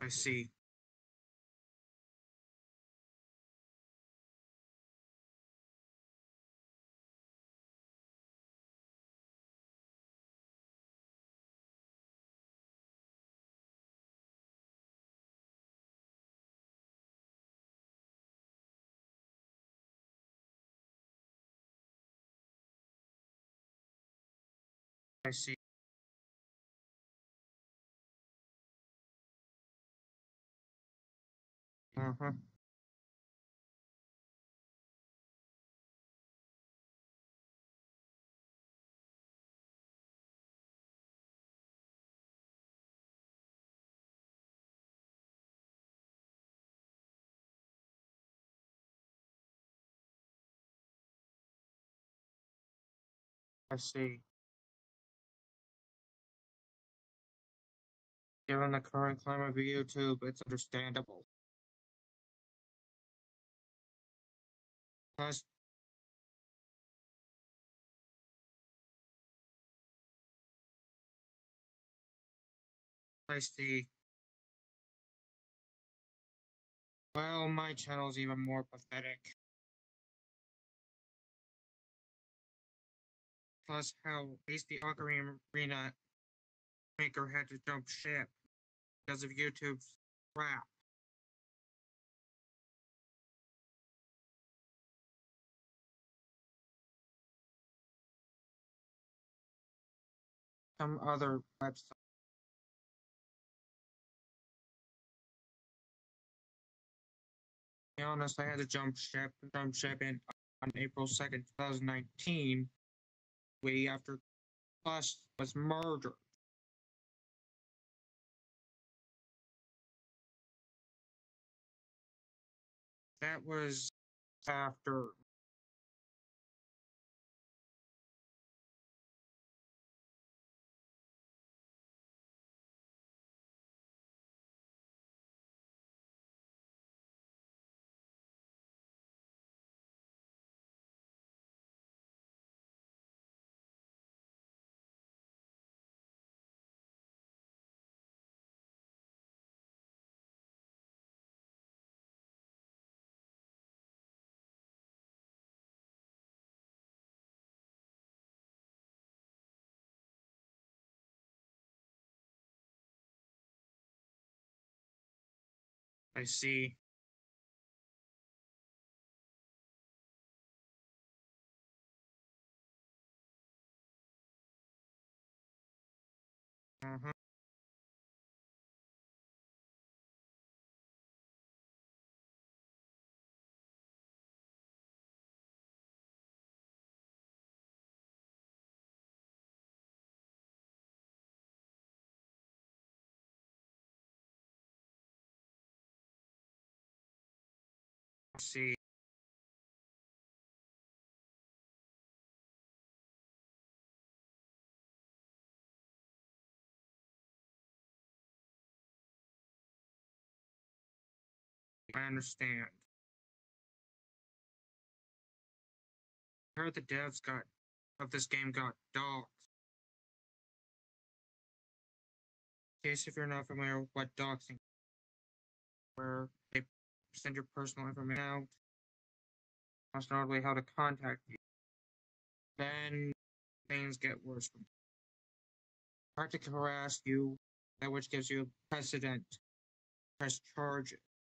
I see. I see. Uh-huh. I see. Given the current climate of YouTube, it's understandable. Plus, I see. Well, my channel's even more pathetic. Plus, how Hasty Ocarina Arena maker had to jump ship because of YouTube's crap. Some other website. To be honest, I had to jump ship in on April 2nd, 2019, way after Plus was murdered. That was after. I see. Uh-huh. I see. I understand. I heard the devs got of this game got dogs. In case if you're not familiar with what doxing, where they send your personal information out, most notably how to contact you. Then things get worse. Try to harass you, that which gives you precedent, press charges.